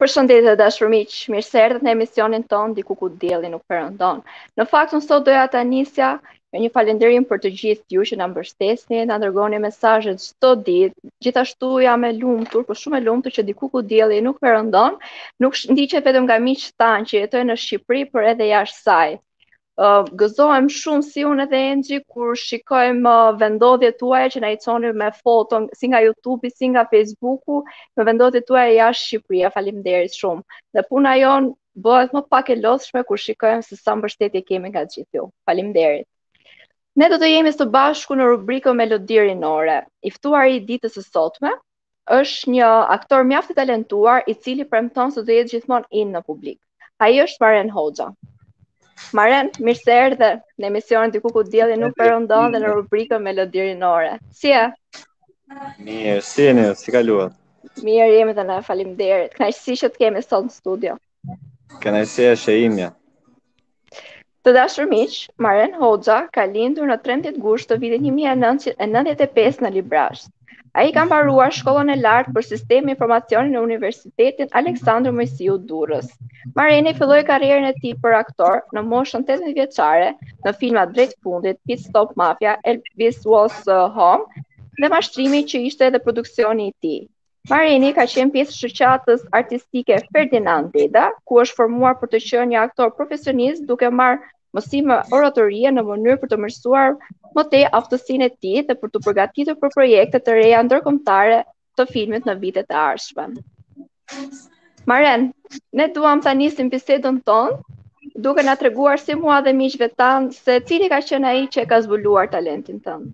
Përshëndetje dashur miq, mirë se erdhët në emisionin ton Diku ku dielli nuk perëndon. Në fakt unë sot doja ta nisja me një falënderim për të gjithë ju që na mbështesni, na dërgoni mesazhe çdo ditë. Gjithashtu jam e lumtur, por shumë e lumtur që Diku ku dielli nuk perëndon, nuk ndiqet vetëm nga miqtë tanë që jetojnë në Shqipëri, por edhe jashtë saj. Gëzohem shumë si unë edhe Engji kur shikojmë vendodhjet tuaja që na i çoni me foto si nga YouTube-i si nga Facebooku me vendodhjet tuaja jashtë Shqipërisë. Faleminderit shumë. Dhe puna jon bëhet më pak e lodhshme kur shikojmë se sa mbështetje kemi nga gjithë ju. Faleminderit. Ne do të jemi së bashku në rubrikën Melodi Rinore. I ftuari i ditës së sotme është një aktor mjaft i talentuar i cili premton se do jetë gjithmonë in në publik. Ai është Maren Hoxha. Maren, mirë se erdhe në emisionin Diku ku dielli nuk perëndon dhe në rubrikën Melodi Rinore. Si je? Mirë, si jeni, si kaluat? Mirë jemi dhe ne, faleminderit. Kënaqësi që të kemi sot në studio. Kënaqësia është e imja. Të dashur miq, Maren Hoxha ka lindur në 13 gusht të vitit 1995 në Librazh. Ai ka mbaruar shkollën e lartë për sistemi informacioni në Universitetin Aleksandër Mojsiu Durrës. Mareni filloi karrierën e tij për aktor në moshën 18 vjeçare në filmat Drejt fundit, Pit Stop Mafia, Elvis Was Home dhe Mashtrimi që ishte edhe produksioni i tij. Mareni ka qenë pjesë e shoqatës artistike Ferdinand Deda, ku është formuar për të qenë një aktor profesionist duke marrë mësime oratorie në mënyrë për të mësuar më tej aftësinë e tij dhe për të përgatitur për projekte të reja ndërkombëtare të filmit në vitet e ardhshme. Maren, ne duam ta nisim bisedën tonë duke na treguar si mua dhe miqve tan se cili ka qenë ai që ka zbuluar talentin tënd.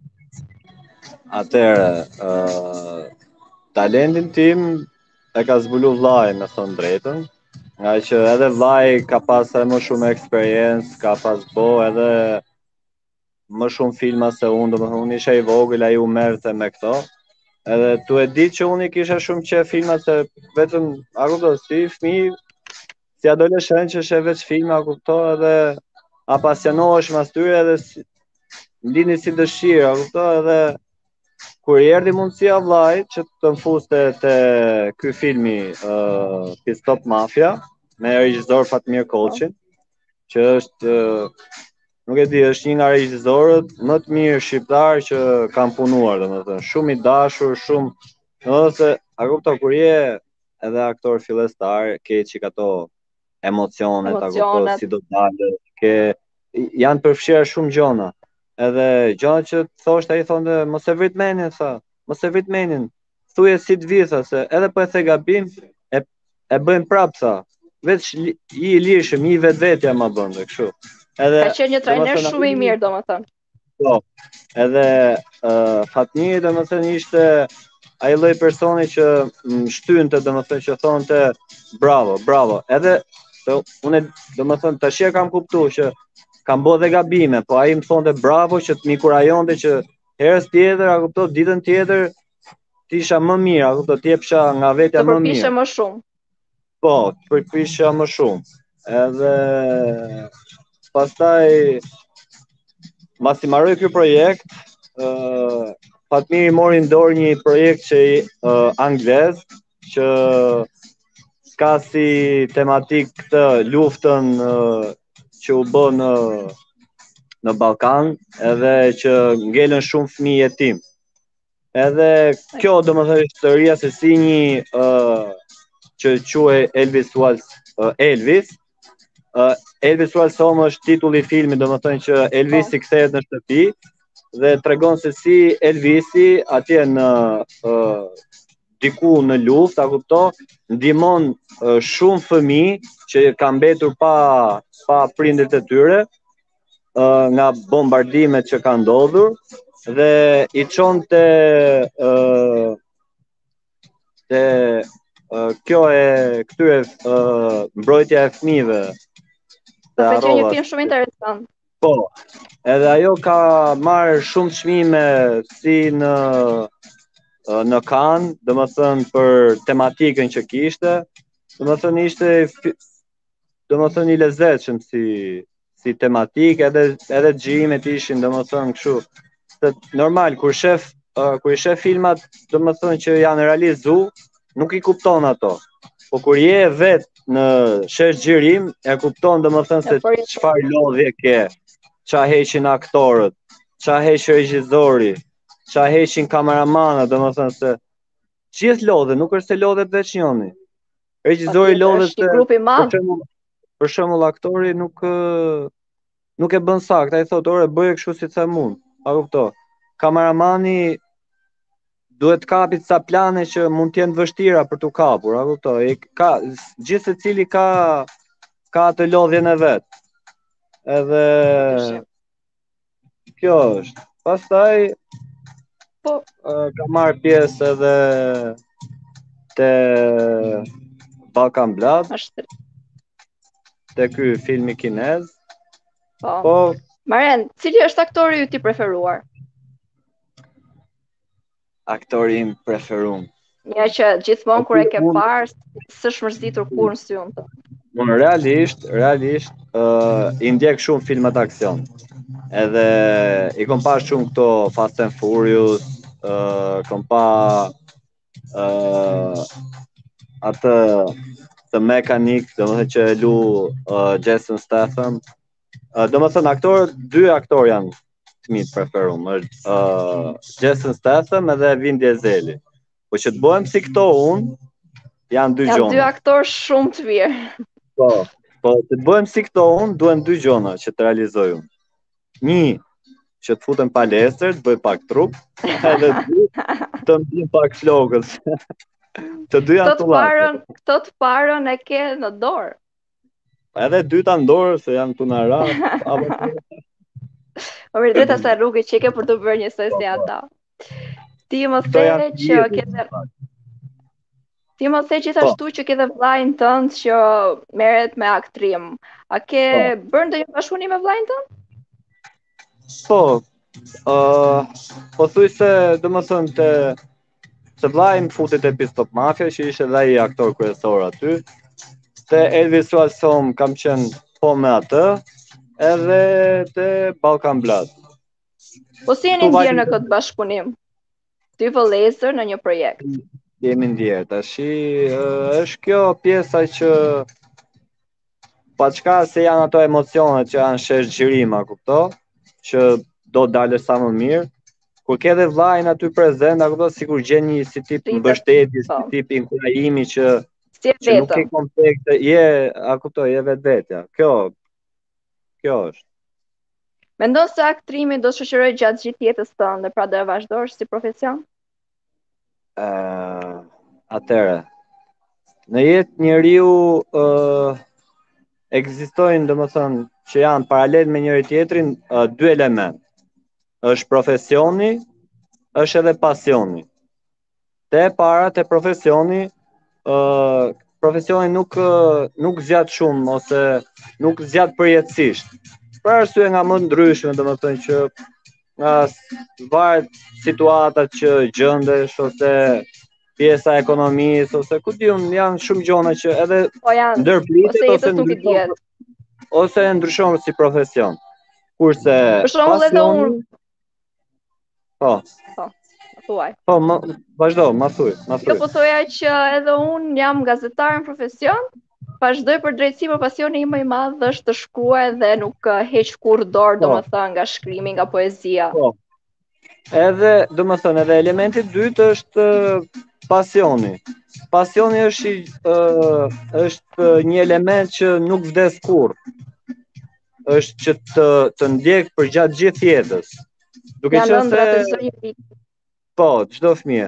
Atëherë, talentin tim e ka zbulu vllai, me thënë drejtën. Nga që edhe vllai ka pas më shumë eksperiencë, ka pas edhe më shumë filma se unë, domethënë unë isha i vogël, ai u merrte me këto. Edhe tu e di që unë i kisha shumë qef filmat se vetëm a kupto si fëmijë, si adoleshent që sheh veç filma, a kupto, edhe apasionohesh mas tyre edhe lini si dëshirë, a kupto, edhe kur i erdhi mundësia vllait që të mfuste te ky filmi Pit Stop Mafia me regjisor Fatmir Koçin, që është nuk e di, është një nga regjisorët më të mirë shqiptar që kam punuar, domethënë, shumë i dashur, shumë, ose a kupton kur je edhe aktor fillestar, ke çik ato emocionet, a kupton, si do dalë, janë përfshirë shumë gjona. Edhe gjona që thoshte ai thonë mos e vrit menin, tha, mos e vrit menin. Thuje si të vi, tha, se edhe po e the gabim, e bëjmë prap, tha. Veç i lirshëm, i vetvetja ma bën kështu. Edhe ka qenë një trajner shumë i mirë, domethënë. Po. Edhe Fatmiri domethënë ishte ai lloj personi që shtynte, domethënë që thonte bravo, bravo. Edhe unë domethënë tash e kam kuptuar që kam bërë dhe gabime, po ai më thonte bravo që të më kurajonte që herës tjetër, a kupton, ditën tjetër të isha më mirë, a kupton, të jepsha nga vetja më mirë. Të përpiqeshe më shumë. Po, të përpiqesha më shumë. Edhe pastaj mbasi mbaroi ky projekt, Fatmiri mori në dorë një projekt që anglez, që ka si tematik këtë luftën që u bë në Ballkan, edhe që ngelen shumë fëmijë jetim. Edhe kjo domethënë historia se si një që quhej Elvis Was Elvis Was Home është titulli i filmit, domethënë që Elvisi kthehet në shtëpi dhe tregon se si Elvisi atje në diku në luftë, a kupton, ndihmon shumë fëmijë që kanë mbetur pa prindërit e tyre nga bombardimet që kanë ndodhur dhe i çonte kjo e këtyre mbrojtja e fëmijëve. Ka qenë një film shumë interesant. Po, edhe ajo ka marrë shumë çmime si në Cannes, domethënë për tematikën që kishte, domethënë ishte domethënë i lezetshëm si tematikë, edhe xhirimet ishin domethënë kështu. Normal kur i shef filmat domethënë që janë realizuar, nuk i kupton ato. Po kur je vet në sheshgjirim, e kupton domethënë se çfarë lodhje ke, ça heqin aktorët, ça heq regjizori, ça heqin kameramanët, domethënë se gjithë lodhe, nuk është se lodhet veç njëri. Regjizori lodhet se për shembull aktori nuk e bën saktë, ai thotë, "Ore, bëje kështu si them unë." A kupton? Kameramani duhet kapi ca plane që mund të jenë vështira për t'u kapur, a kupton? Gjithë secili ka atë lodhjen e vet. Edhe kjo është. Pastaj ka marrë pjesë edhe te Balkan Blood. Te ky filmi kinez. Po. Maren, cili është aktori yt i preferuar? Aktori im preferum. Një që gjithmonë kur e ke parë, s'është mërzitur kur në sy unë. Unë realisht, i ndjek shumë filmat aksion. Edhe i kom pa shumë këto Fast and Furious, kom pa atë The Mechanic, domethënë që e lu Jason Statham. Domethënë dy aktor janë të mi preferum, është Jason Statham edhe Vin Diesel. Po që të bëhem si këto unë, janë dy gjona. Janë dy aktor shumë të mirë. Po të të bëhem si këto unë, duhen dy gjona që të realizoj unë. Një, që të futem palestër, të bëj pak trup, edhe dy, të mbim pak flokës. Të dy janë të lakë. Këto të parën e ke në dorë. Edhe dyta në dorë, se janë të në ratë. O mirë, drejta sa rrugë që ke për të bërë njësoj si ata. Ti më the gjithashtu që ke dhe vllajën tënd që merret me aktrim. A ke bërë ndonjë bashkëpunim me vllajën tënd? Po thuj se domethënë se vllai më futi te Pistop Mafia, që ishte dhe ai aktor kryesor aty. Te Elvis Sualson kam qenë po me atë, edhe te Balkan Blood. Po si jeni ndjerë në këtë bashkëpunim? Ty vëllezër në një projekt? Jemi ndjerë, tashi është kjo pjesa që paçka se janë ato emocionet që janë sheshgjirim, a kupto? Që do dalë sa më mirë. Kur ke dhe vllajën aty prezent, a kupto, sikur gjen një si tip mbështetje, si tip inkurajimi që nuk ke komplekse, a kupto, je vetvetja. Kjo është. Mendon se aktrimi do të shoqërojë gjatë gjithë jetës tënde, pra do e vazhdosh si profesion? Atëre, në jetë njeriu ekzistojnë, domethënë, që janë paralel me njëri tjetrin dy element. Është profesioni, është edhe pasioni. Te para te profesioni, profesioni nuk zgjat shumë ose nuk zgjat përjetësisht. Për arsye nga më ndryshme, domethënë që varet situatat që gjendesh ose pjesa e ekonomisë ose ku diun, janë shumë gjëra që edhe ndërpritet ose ndryshon si profesion. Kurse pasioni thuaj. Po, vazhdo, ma thuj. Jo, po thoja që edhe unë jam gazetar në profesion, vazhdoj për drejtësi, por pasioni im më i madh është të shkruaj dhe nuk heq kurrë dorë, domethënë, nga shkrimi, nga poezia. Po. Edhe, domethënë, edhe elementi i dytë është pasioni. Pasioni është një element që nuk vdes kurrë. Është që të ndjek për gjatë gjithë jetës. Duke qenë se çdo fëmijë.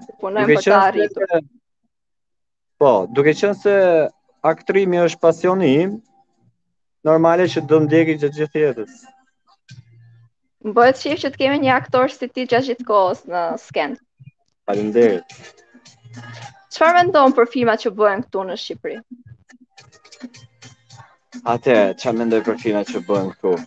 Duke qenë se aktrimi është pasioni im, normale që do ndjeki gjatë gjithë jetës. Më bëhet shih që të kemi një aktor si ti gjatë gjithë kohës në skenë. Faleminderit. Çfarë mendon për filmat që bëhen këtu në Shqipëri? Çfarë mendoj për filmat që bëhen këtu?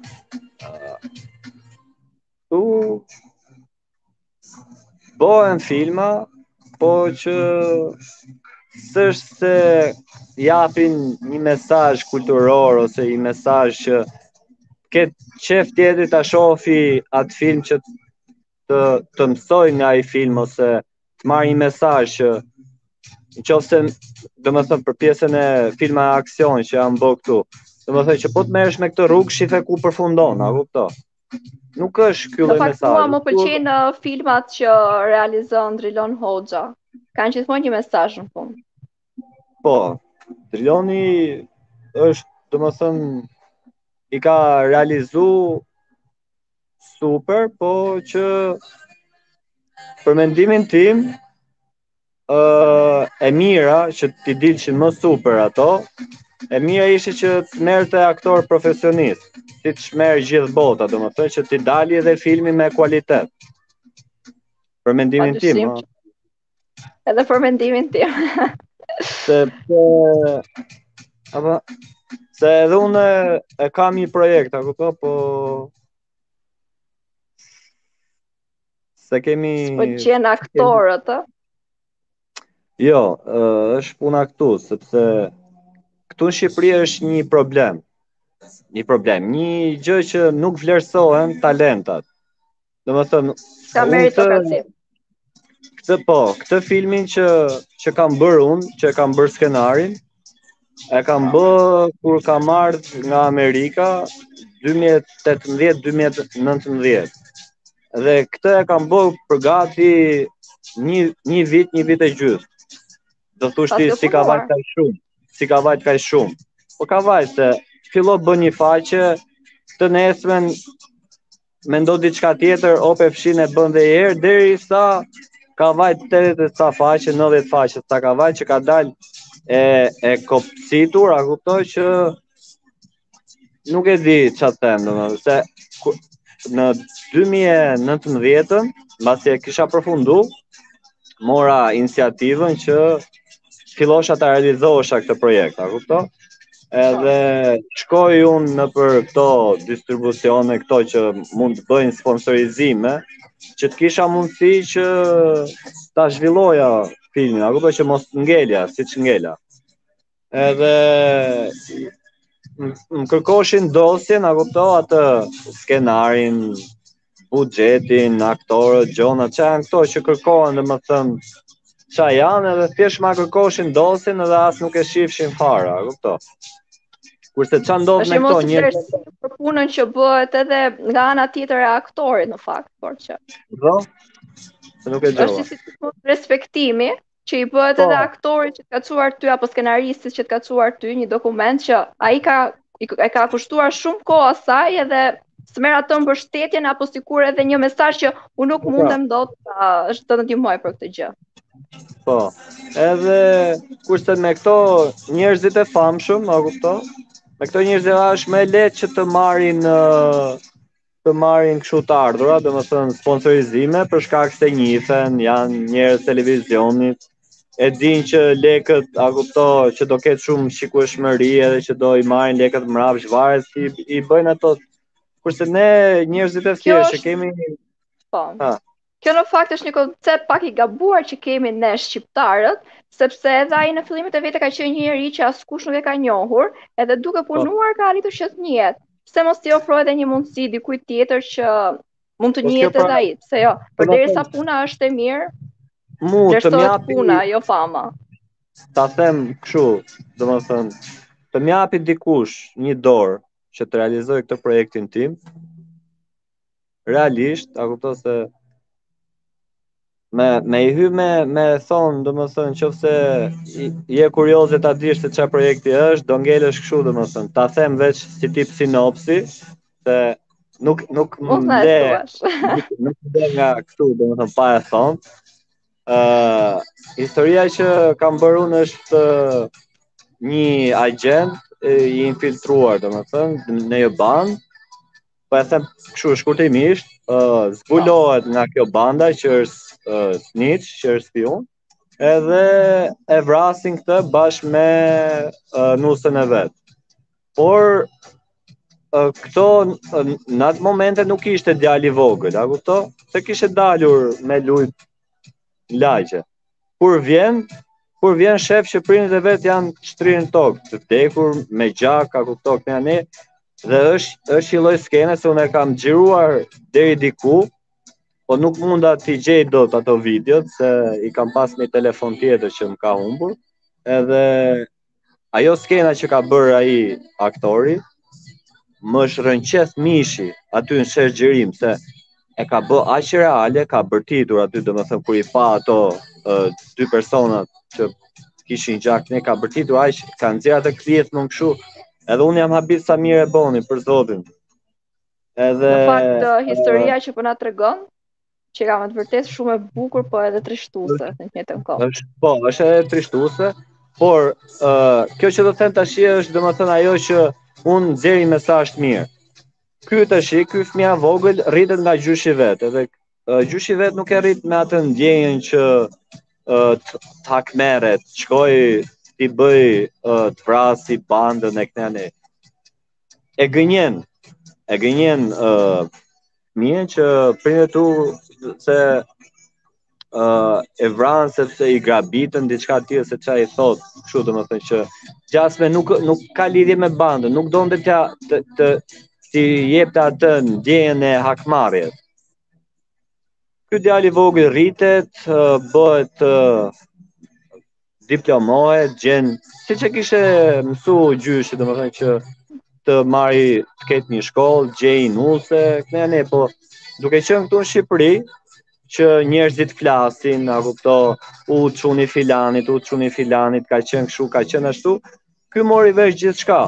Bëhen filma, po që s'është se japin një mesazh kulturor ose një mesazh që ketë qef tjetri ta shofi atë film që të mësoj nga ai film ose të marrë një mesazh që Nëse domethënë për pjesën e filma aksion që janë bë këtu, domethënë që po të merresh me këtë rrugë, shife ku përfundon, a kupton? Nuk është ky Në lloj fakt mua mesazhi. më pëlqejnë filmat që realizon Drilon Hoxha. Kanë gjithmonë një mesazh në fund. Po, Triloni është, domethënë, i ka realizu super, po që për mendimin tim, e mira që ti dilshin më super ato, e mira ishte që të merrte aktor profesionist, si të shmerë gjithë bota, domethënë që ti dali edhe filmi me kualitet. Për mendimin tim, Padyshim. Edhe për mendimin tim. Se edhe unë e kam një projekt, a kupton, po se kemi Pëlqen aktorët, ë? Jo, është puna këtu, sepse këtu në Shqipëri është një problem. Një gjë që nuk vlerësohen talentat. Domethënë, Ka meritokraci. Këtë filmin që kam bërë unë, që kam bërë skenarin, e kam bë kur kam ardhur nga Amerika 2018-2019. Dhe këtë e kam bë për gati një vit e gjysmë. Do thosh ti si ka vajt kaq shumë. Po ka vajt se fillo bën një faqe, të nesmen mendo diçka tjetër, ope fshin e bën dhe herë, derisa ka vajt 80 sa faqe, 90 faqe sa ka vajt që ka dal e kopsitur, a kuptoj që nuk e di çfarë them, domethënë se në 2019, mbasi e kisha përfundu, mora iniciativën që fillosha ta realizohesha këtë projekt, a kupton? Edhe shkoj unë në për këto distribucione, këto që mund të bëjnë sponsorizime, që të kisha mundësi që ta zhvilloja filmin, a kupton, që mos ngelja, siç ngela. Edhe më kërkoshin dosjen, a kupton, atë skenarin, buxhetin, aktorët, gjona, që janë këto që kërkohen, domethënë qa janë, edhe thjesht ma kërkoshin dosjen edhe as nuk e shifshin fare, a kupton. Kurse qa ndodh me këto njerëz për punën që bëhet edhe nga ana tjetër e aktorit në fakt, por që. Do? Se nuk e gjova. Është si respektimi që i bëhet edhe aktorit që të ka cuar ty apo skenaristit që të ka cuar ty një dokument që ai e ka kushtuar shumë kohë asaj edhe s'merr atë mbështetjen apo sikur edhe një mesazh që unë nuk mundem dot të ndihmoj për këtë gjë. Po. Edhe kurse me këto njerëzit e famshëm, a kupton? Me këto njerëz është më lehtë që të marrin kështu të ardhura, domethënë sponsorizime për shkak se njihen, janë njerëz televizionit, e din që lekët, a kupton, që do ketë shumë shikueshmëri edhe që do i marrin lekët mbrapsht, varet si i bëjnë ato. Kurse ne njerëzit e thjeshtë që kemi Kjo në fakt është një koncept pak i gabuar që kemi ne shqiptarët, sepse edhe ai në fillimet e vete ka qenë një njerëz që askush nuk e ka njohur, edhe duke punuar ka arritur që të njihet. Pse mos t'i ofrohet edhe një mundësi dikujt tjetër që mund të njihet edhe ai, pse jo? Përderisa puna është e mirë, vlerësohet puna, jo fama. Ta them kështu, domethënë, të më japi dikush një dorë që të realizoj këtë projektin tim, realisht, a kupton se me i hy me thonë, domethënë, nëse je kurioze ta dish se çfarë projekti është, do ngelesh kështu, domethënë, ta them veç si tip sinopsi, se nuk më le nga kështu, domethënë, pa e thonë. Historia që kam bërë unë është një agent i infiltruar, domethënë, në një bandë, po e them kështu shkurtimisht, zbulohet nga kjo banda që është snitch, që është spion, edhe e vrasin këtë bashkë me nusën e vet. Por këto në atë momente nuk ishte djali i vogël, a kupton? Se kishte dalur me lujt lagje. Kur vjen shef që prindet e vet janë shtrirë në tokë, të vdekur me gjak, a kupton, këto janë. Dhe është një lloj skene se unë e kam xhiruar deri diku, po nuk munda t'i gjej dot ato videot, se i kam pas një telefon tjetër që më ka humbur, edhe ajo skena që ka bërë ai aktori, më është rënqeth mishi aty në shoqërim, se e ka bë aq reale, ka bërtitur aty, domethënë kur i pa ato dy personat që kishin gjak, ne ka bërtitur aq, ka nxjerr atë krijet më kështu, edhe unë jam habit sa mirë e boni për zotin. Edhe Në fakt, historia që po na tregon, që ka me të vërtet shumë e bukur, po edhe trishtuese në të njëjtën kohë. është edhe trishtuese, por kjo që do të them tash është domethënë ajo që unë nxjerr një mesazh të mirë. Ky fëmia vogël rritet nga gjyshi vet, edhe gjyshi vet nuk e rrit me atë ndjenjën që të hakmerret, shkoj t'i bëj të vrasi bandën e këtij. E gënjen fëmijën që prindërit tu se e vranë sepse i grabitën diçka tjetër se çfarë i thot, kështu domethënë që Gjasme nuk ka lidhje me bandën, nuk donte të si jepte atë ndjenjën e hakmarrjes. Ky djalë i vogël rritet, bëhet diplomohet, gjen siç e kishte mësuar gjyshi, domethënë që të marri të ketë një shkollë, gjej nuse, ne po duke qenë këtu në Shqipëri, që njerëzit flasin, a kupto, çuni filanit, ka qenë kështu, ka qenë ashtu, ky mori vesh gjithçka.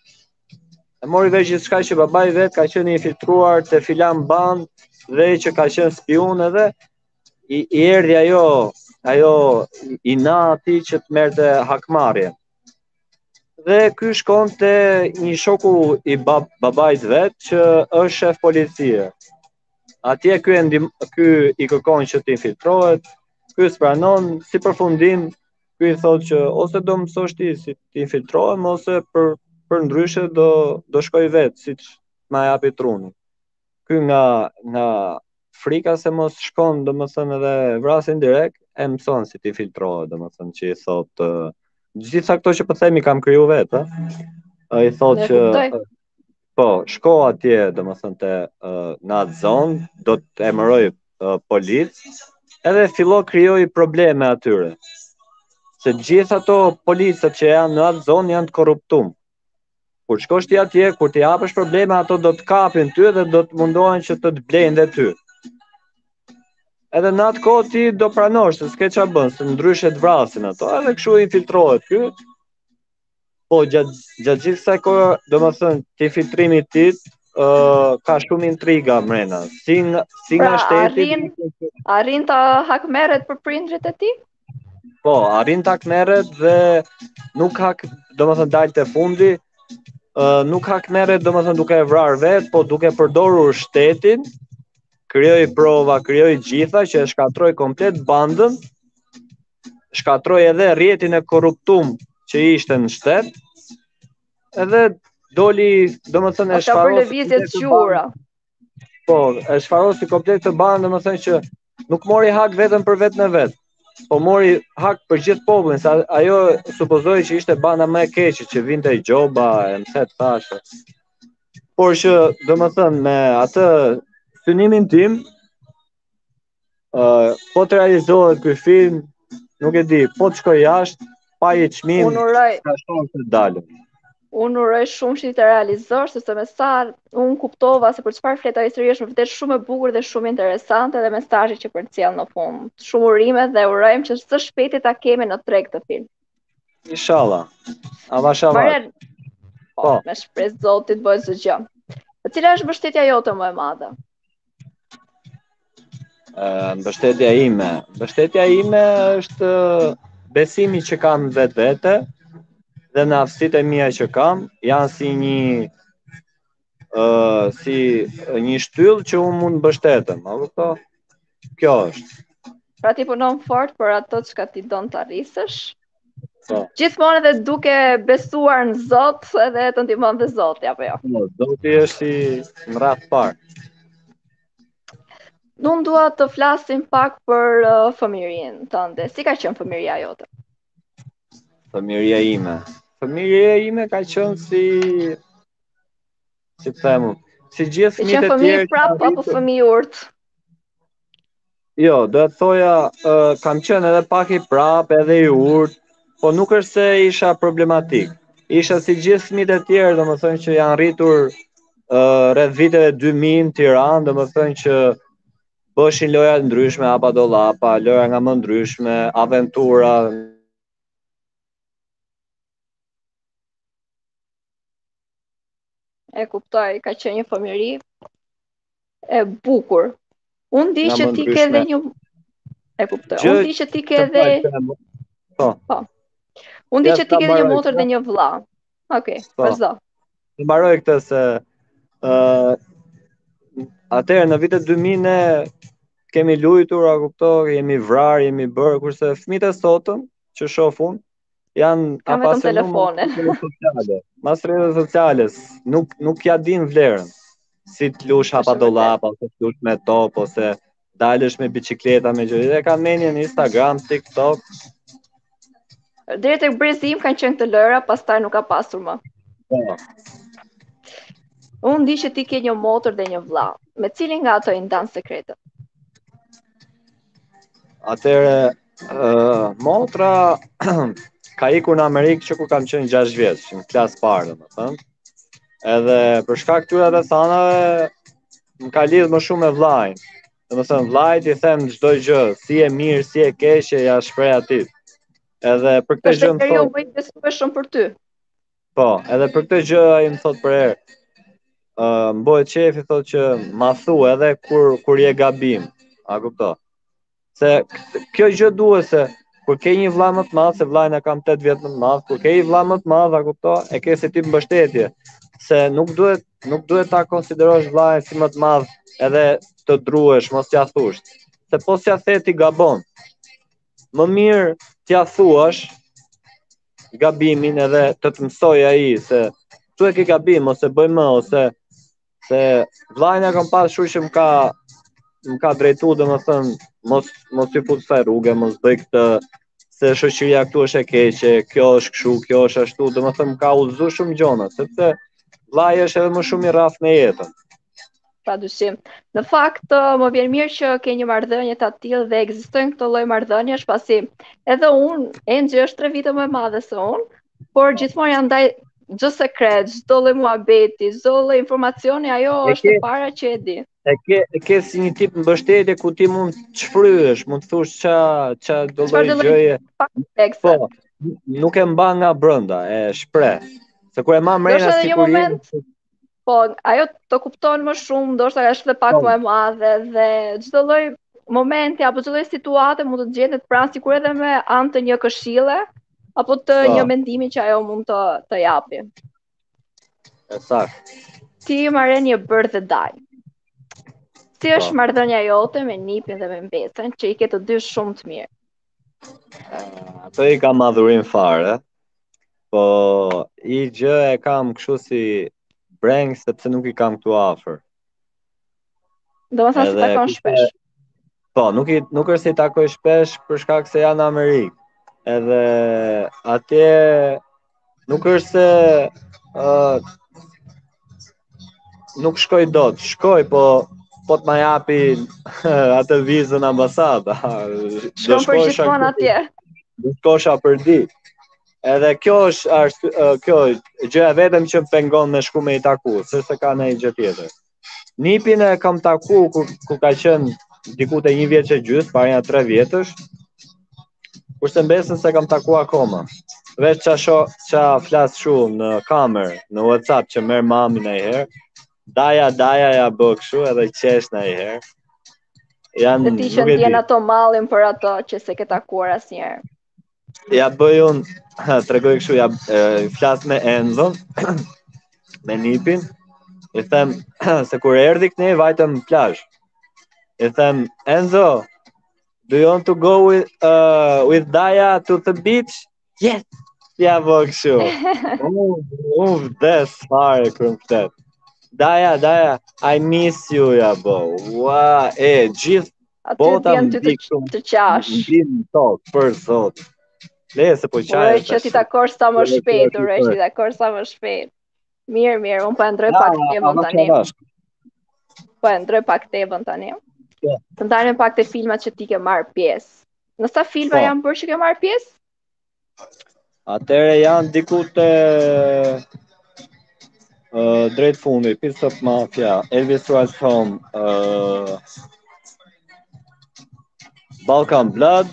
Mori vesh gjithçka që babai vet ka qenë infiltruar te filan band dhe që ka qenë spiun, edhe i erdhi ajo inati që të merrte hakmarrje. Dhe ky shkon te një shoku i babait vet që është shef policie. Atje ky i kërkon që të infiltrohet, ky s'pranon, si përfundim ky i thotë që ose do mësosh ti si të infiltrohem, ose për ndryshe do shkoj vet, siç ma japi truni. Ky nga frika se mos shkon, domethënë edhe vrasin direkt, e mëson si të infiltrohet, domethënë që i thotë gjitha këto që po themi kam kriju vet, ai thotë që po, shko atje, domethënë te në atë zonë, do të emëroj policë, edhe fillo krijoj probleme atyre. Se gjithë ato policët që janë në atë zonë janë të korruptuar. Kur shkosh ti atje, kur ti hapësh probleme, ato do të kapin ty dhe do të mundohen që të blejnë dhe ty. Edhe në atë kohë ti do pranosh se s'ke çfarë bën, se ndryshe të vrasin ato, edhe kështu infiltrohet ky. Po, gjatë gjithë kësaj kohë, domethënë, te filtrimit të tij, ka shumë intriga mrena. Si nga shteti. Arrin ta hakmerret për prindrit e tij? Po, arrin ta hakmerret dhe nuk domethënë dalte fundi, nuk hakmerret domethënë duke e vrarë vet, po duke përdorur shtetin, krijoi prova, krijoi gjitha që e shkatroi komplet bandën, shkatroi edhe rrjetin e korruptum që ishte në shtet, edhe doli, domethënë, e shfarosi Po, e shfarosi komplet të bandë, domethënë që nuk mori hak vetëm për vetën e vet, po mori hak për gjithë popullin, sa ajo supozoi që ishte banda më e keqe që vinte gjoba, e mëse të thashë. Por që, domethënë, me atë synimin tim, po të realizohet ky film, nuk e di, po të shkoj jashtë, pa i çmim, ka shkon të dalëm. Unë uroj shumë që të realizosh, sepse me sa unë kuptova se për çfarë flet ai histori është vërtet shumë e bukur dhe shumë interesante, dhe mesazhi që përcjell në fund. Shumë urime dhe urojmë që së shpejti ta kemi në treg të film. Inshallah. Avash. Po, me shpresë Zotit bëhet çdo gjë. Cila është mbështetja jote më e madhe? Mbështetja ime është besimi që kam vetvete dhe në aftësitë e mia që kam, janë si një shtyllë që unë mund mbështetem, a kupton? Kjo është. Pra ti punon fort për ato çka ti don të arrisësh. Gjithmonë edhe duke besuar në Zot, edhe të ndihmon dhe Zoti, apo jo? Po, Zoti është në radh parë. Unë dua të flasim pak për fëmijërinë tënde. Si ka qenë fëmijëria jote? Fëmijëria ime ka qenë si të them, si gjithë fëmijët e tjerë. Qenë fëmijë prap apo fëmijë urt? Jo, do të thoja, kam qenë edhe pak i prap, edhe i urt, po nuk është se isha problematik. Isha si gjithë fëmijët e tjerë, domethënë që janë rritur rreth viteve 2000 në Tiranë, domethënë që bëshin loja të ndryshme, hapa dollapa, loja nga më ndryshme, aventura. E kuptoj, ka qenë një fëmijëri e bukur. Unë di Nga që më ti ke ndryshme. edhe një e kuptoj. Gjë Unë di që ti ke të edhe fal, po, po. Unë di ja që ti ta ke edhe një mbaroj motër këtë. dhe një vëlla. Okej, Po, vazhdo. të mbaroj këtë se atëherë në vitet 2000 ne kemi lujtur, a kupto, jemi vrarë, jemi bërë, kurse fëmijët e sotëm që shoh unë janë Kam vetëm apasionuar telefone. mas rrjeteve sociale. Mas rrjeteve sociale, nuk ja din vlerën. Si të lush hapa Është vërtet. dollapa, ose të lush me top, ose dalësh me bicikleta me gjë. Dhe kanë menjen në Instagram, TikTok. Deri tek brezim kanë qenë të lëra, pastaj nuk ka pasur më. Po. Unë di që ti ke një motër dhe një vëlla. Me cilin nga ato i ndan sekretet? Atëre motra ka ikur në Amerikë që kur kam qenë 6 vjeç, në klasë parë, domethënë. Edhe për shkak këtyre rrethanave më ka lidh më shumë me vllajin. Domethënë vllajt i them çdo gjë, si e mirë, si e keqe, ja shpreh atij. Edhe për këtë Është gjë ai më njeriu thot, më i besueshëm për ty. po, edhe për këtë gjë ai më thot për herë, mbohet qefi thotë që ma thu edhe kur je gabim. A kupto? Se kjo gjë duhet se kur ke një vëlla më të madh, se vllai na kam 8 vjet më të madh, kur ke një vëlla më të madh, a kupto? E ke si tip mbështetje. Se nuk duhet ta konsiderosh vllain si më të madh edhe të druhesh, mos t'ia thush. Se po s'ja the ti gabon. Më mirë t'ia thuash gabimin edhe të mësoj ai se tu e ke gabim ose bëj më ose se vllai na kam pas shumë që më ka drejtu domethënë mos i fut kësaj rruge, mos bëj këtë se shoqëria këtu është e keqe, kjo është kështu, kjo është ashtu, domethënë më ka udhëzuar shumë gjëra, sepse vllai është edhe më shumë i rrafë në jetën. Padyshim. Në fakt, më vjen mirë që ke një marrëdhënie të tillë dhe ekzistojnë këto lloj marrëdhëniesh, pasi edhe unë, Enxhi është 3 vite më e madhe se unë, por gjithmonë janë ndaj çdo sekret, çdo lloj muhabeti, çdo lloj informacioni, ajo E është ke e para që e di. e ke si një tip mbështetje ku ti mund të shfryesh, mund të thush ça do lloj Çfarë do lloj gjëje, po, komplekse. nuk e mban nga brenda, e shpreh. Se kur e ma mrena Ndoshta në një sikur je, moment, po, ajo të kupton më shumë, ndoshta është edhe pak po, më e madhe dhe çdo lloj momenti apo çdo lloj situate mund të gjendet pranë sikur edhe me anë të një këshille apo të po, një mendimi që ajo mund të japi. e saktë, Ti marrë një bërë dhe daj. Si po. është marrëdhënia jote me Nipin dhe me Mbesën, që i ke të dy shumë të mirë? Ato i kam madhurim fare, po i gjë e kam kështu si breng sepse nuk i kam këtu afër. Domethënë se Edhe takon kurse shpesh. po, nuk është se i takoj shpesh për shkak se janë në Amerikë. Edhe atje nuk është se nuk shkoj dot, shkoj po të ma japi atë vizën ambasada. Do Shkon për shkosha gjithmonë atje. do shkosha për ditë. Edhe kjo është kjo gjëja vetëm që më pengon me shku me i taku, se ka ndonjë gjë tjetër. Nipin e kam taku ku ka qenë diku te 1 vjeç e gjys, para ja 3 vjetësh. Kurse Mbesën se kam taku akoma. Veç qa flas shumë në kamer, në WhatsApp që merr mami ndonjëherë. Daja ja bë kështu edhe qesh ndonjëherë. Dhe Janë, ti që nuk e di. ndjen ato mallin për ato që se ke takuar asnjëherë. Ja bëj unë, tregoj kështu, flas me Enzo, me Nipin, i them se kur erdhi këne vajtëm në plazh. I them Enzo, do you want to go with Daya to the beach? Yes. Ja bë kështu. Vdes fare kur më ftet. Daja, I miss you, ja bë. Ua, gjithë Aty bota t'jen më ty di kështu, të qash. më di në tokë, për zot. Le se po Uroj qaj është që ti ashtu. takosh sa më shpejt, uroj që Mirë, ti takosh sa më shpejt. Mirë, unë po e ndroj ja, pak tevën ama tani. çavash. Po e ndroj pak tevën tani. Të ndalemi pak te filmat që ti ke marrë pjesë. Në sa filma janë bërë që ke marrë pjesë? Atëre janë diku te drejt fundi, Pits of Mafia, Elvis Drives Home, Balkan Blood,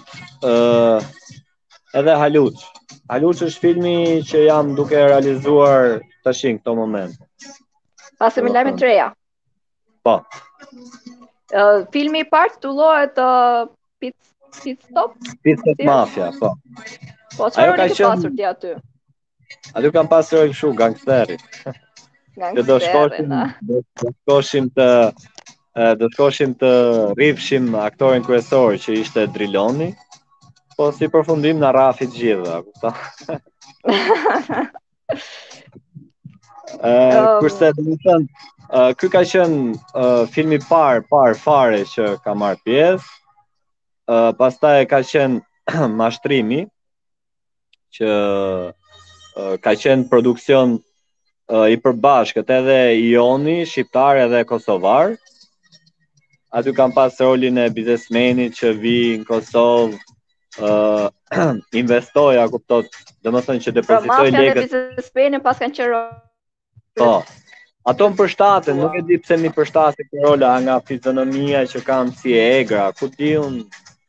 edhe Haluç. Haluç është filmi që jam duke realizuar tash në këto moment. Pasë me lajme të reja. Po. Filmi i parë titullohet Pit Stop? Pits of Mafia, po. Po, çfarë roli ke pasur ti aty? Aty kam pasur kështu gangsteri. Do shkoshim të rrifshim aktorin kryesor që ishte Driloni, po si përfundim na rafi të gjitha, kupton? Kurse do të thënë, ky ka qenë filmi parë fare që ka marrë pjesë. Pastaj ka qenë Mashtrimi, që ka qenë produksion i përbashkët edhe Ioni, shqiptar edhe kosovar. Aty kam pas rolin e biznesmenit që vi në Kosovë, investoj, a kuptot, domethënë që depozitoj legët. Pra mafja dhe biznesmenin pas kanë qenë. Po. Ato më përshtaten, nuk e di pse mi përshtaten këto rola nga fizionomia që kam si egra, ku di unë.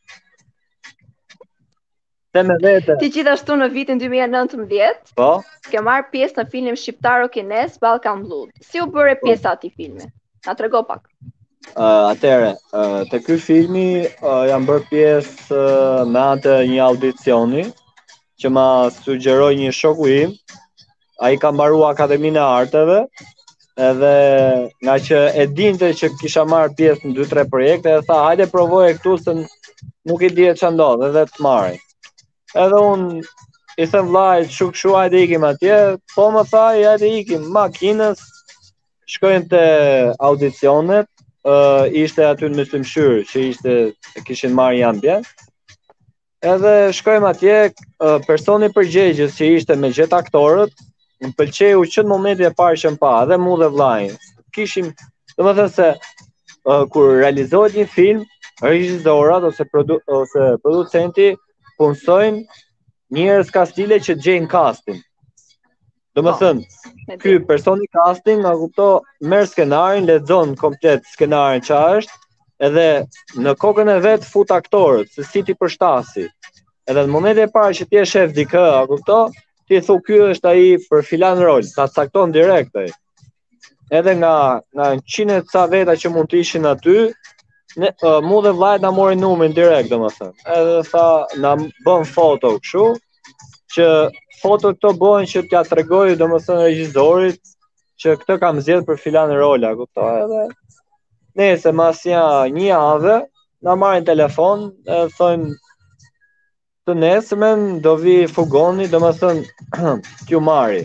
Ti gjithashtu në vitin 2019, po, ke marrë pjesë në filmin shqiptaro-kines Balkan Blood. Si u bëre pjesa ati filmi? Na trego pak. Atëre, te ky filmi jam bërë pjesë me anë një audicioni që ma sugjeroi një shoku im. Ai ka mbaruar Akademinë e Arteve, edhe nga që e dinte që kisha marrë pjesë në 2-3 projekte, e tha, hajde provoje këtu se nuk i dihet ç'a ndodh, edhe të marrë. Edhe unë i them vllajt, kështu hajde ikim atje, po më tha, hajde ikim makinës, shkojnë te audicionet, ishte aty në Myslimshyr, që kishin marrë një ambient. Edhe shkojmë atje, personi përgjegjës që ishte me gjithë aktorët, më pëlqeu që në momentin e parë që më pa, edhe mu dhe vllajin. Kishim, domethënë se kur realizohet një film, regjisorat ose producenti punsojnë njerëz kastile që gjejnë casting. Domethënë, ky personi casting, a kupto, merr skenarin, lexon komplet skenarin ç'a është, edhe në kokën e vet fut aktorët, se si ti përshtasi. Edhe në momentin e parë që ti je shef dikë, a kupto, ti thu ky është ai për filan rol, ta cakton direkt ai. Edhe nga 100 ca veta që mund të ishin aty, mu dhe vllajt na morin numrin direkt, domethënë. Edhe tha, na bën foto kështu, që foto këto bëhen që t'ja tregoj domethënë regjisorit që këtë kam zgjedh për filan rola, kuptoj, edhe nëse mas një javë na marrin telefon, thonë të nesërmen do vi fugoni, domethënë t'ju marri.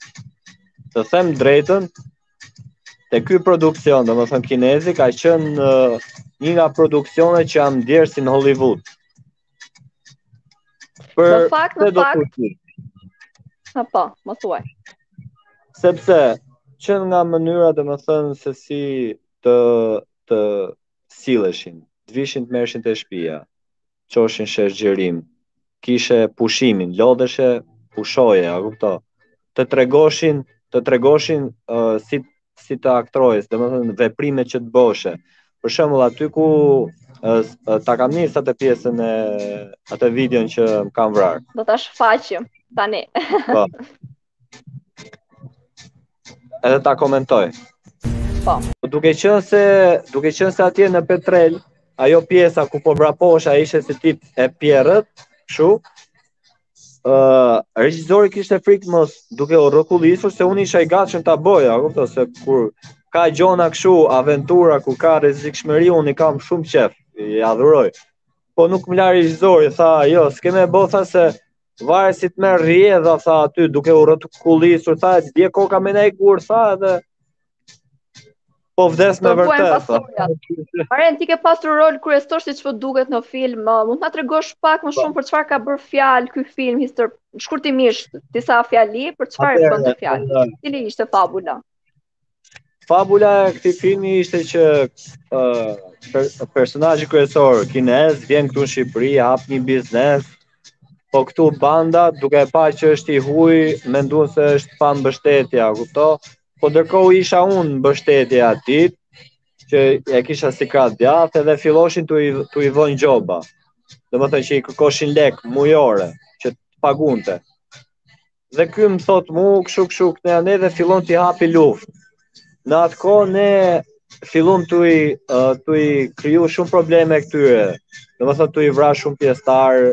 Të them drejtën, te ky produksion, domethënë kinezi, ka qenë një nga produksionet që jam ndjerë në Hollywood. Në fakt, po, më thuaj. Sepse që nga mënyra domethënë se si të silleshin, të vishin të merreshin te shtëpia, çoshin shesh xhirim, kishe pushimin, lodheshe, pushoje, a kupto. Të tregoshin si të aktrojes, domethënë veprimet që të boshe. Për shembull, aty ku ta kam nis atë pjesën e atë videon që më kanë vrarë. Do ta shfaqim tani. Po. Edhe ta komentoj. Po. Duke qenë se atje në Petrel, ajo pjesa ku po vraposha ishte si tip e Pierrët, kështu. Regjisori kishte frikë mos duke u rrokullisur se unë isha i gatshëm ta bëja, kupton, se kur ka gjona kështu, aventura ku ka rrezikshmëri, unë i kam shumë qef, i adhuroj. Po nuk më la regjisori, tha, jo, s'kemë botha se varet si të merr rrjedha, tha aty duke u rrokullisur, tha, dje koka me nej kur, tha, edhe po vdes me vërtet. Aren, ti ke pasur rol kryesor siç po duket në film. Mund ta tregosh pak më shumë për çfarë ka bërë fjalë ky film, shkurtimisht, disa fjali për çfarë bën të fjalë. Cili ishte fabula? fabula e këtij filmi ishte që personazhi kryesor kinez vjen këtu në Shqipëri, hap një biznes, po këtu banda duke e parë që është i huj, menduan se është pa mbështetje, kupto? Po ndërkohë isha unë mbështetje atit, që e kisha si krah djathtë edhe filloshin tu i vënë gjoba. Domethënë që i kërkoshin lek mujore që të pagunte. Dhe ky më thot mu kështu ne dhe fillon t'i hapi luftë. Në atë kohë ne fillon tu i kriju shumë probleme këtyre. Domethënë tu i vra shumë pjesëtar,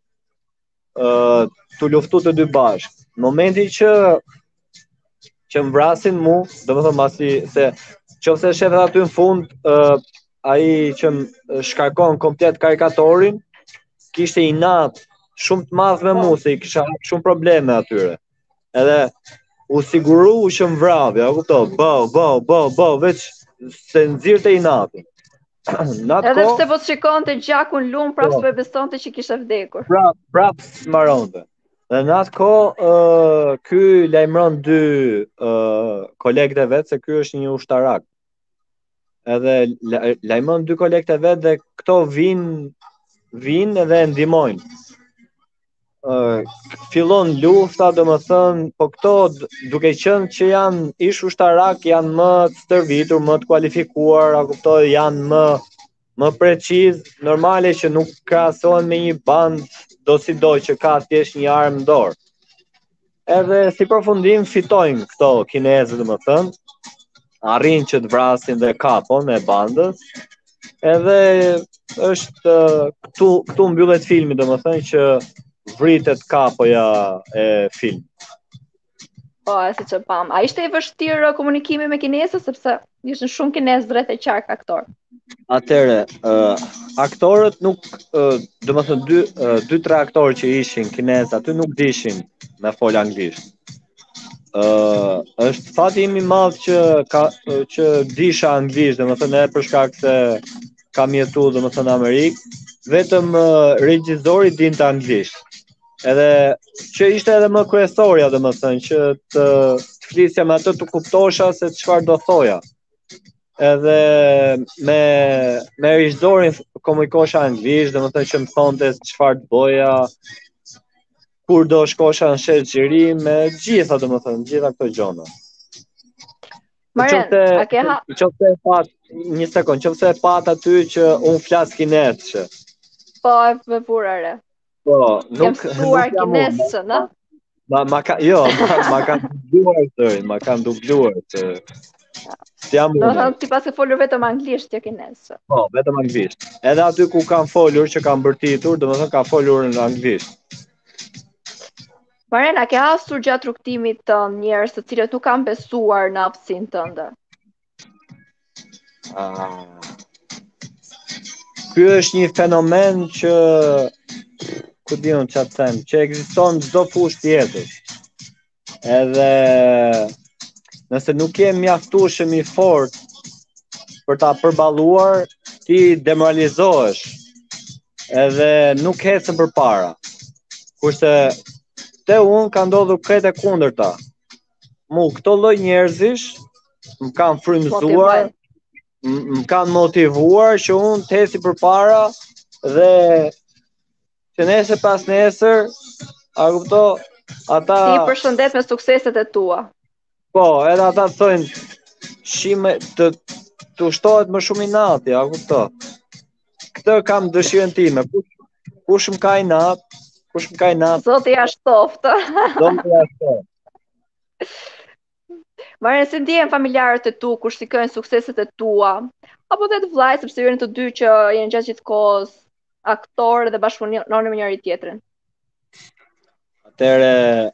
tu luftu të dy bashkë. Në momentin që më vrasin mu, domethënë masi se qofse shefet aty në fund, ai që më shkarkon komplet karikatorin, kishte inat shumë të madh me mu, se i kisha shumë probleme atyre. Edhe u siguru që më vravi, a kupto, bëu, veç se nxirrte inatin. Edhe pse po të shikonte gjakun lum, prapë s'po e besonte që kishte vdekur. Prap s'maronte. Dhe në atë kohë, ky lajmëron dy kolegët e vet se ky është një ushtarak. Edhe lajmëron dy kolegët e vet dhe këto vinë edhe ndihmojnë. Fillon lufta, domethënë, po këto duke qenë që janë ish ushtarak, janë më të stërvitur, më të kualifikuar, a kuptoj, janë më preciz, normale që nuk krahasohen me një band do si do që ka thjesht një armë në dorë. Edhe si përfundim fitojnë këto kinezë, domethënë, arrin që të vrasin dhe kapon e bandës. Edhe është këtu mbyllet filmi, domethënë që vritet kapoja e film. Po, si që pam. A ishte i vështirë komunikimi me kinezët, sepse ishin shumë kinezë rreth e qark aktor. Atëre, aktorët nuk, domethënë 2-3 aktorë që ishin kinezë aty nuk dishin me fol anglisht. Është fati im i madh që disha anglisht, domethënë edhe për shkak se kam jetuar domethënë në Amerikë, vetëm regjizori dinte anglisht. Edhe që ishte edhe më kryesorja, domethënë që të flisja me atë të kuptosha se çfarë do thoja. Edhe me regjisorin komunikosha anglisht, domethënë që më thonte çfarë të bëja, kur do shkosha në shet xhiri, me gjitha domethënë, gjitha këto gjëra. Maren, a ke ha? Qofte e pat, një sekond, qofte e pat aty që unë flas kinezë. Po, e vurare. Po, nuk mësuar kinezën, a? Ma kanë dubluar të. Do thënë ti pas e folur vetëm anglisht jo kinezë. Po, vetëm anglisht. Edhe aty ku kanë folur që kanë bërtitur, domethënë kanë folur në anglisht. Marena, ke hasur gjatë rrugtimit të njerëz të cilët nuk kanë besuar në aftësinë tënde? Ky është një fenomen që ku diun çfarë them, që ekziston çdo fushë tjetër. Edhe nëse nuk je mjaftueshëm i fortë për ta përballuar, ti demoralizohesh. Edhe nuk ecën përpara. Kurse te unë ka ndodhur krejt e kundërta. Këto lloj njerëzish më kanë frymëzuar, më kanë motivuar që unë të eci përpara dhe që nesër pas nesër, a kupto, ata... Ti i përshëndet me sukseset e tua. Po, edhe ata thojnë, të ushtohet më shumë inati, a kupto. Këtë kam dëshirën time, kush më ka inat, Zoti ja shtoftë. Zoti ja shtoftë. Maren, si ndihen familjarët e tu kur shikojnë sukseset e tua, apo dhe të vllajt, sepse janë të dy që janë gjatë gjithë kohës aktorë dhe bashkëpunojnë me njëri tjetrin? Atëre,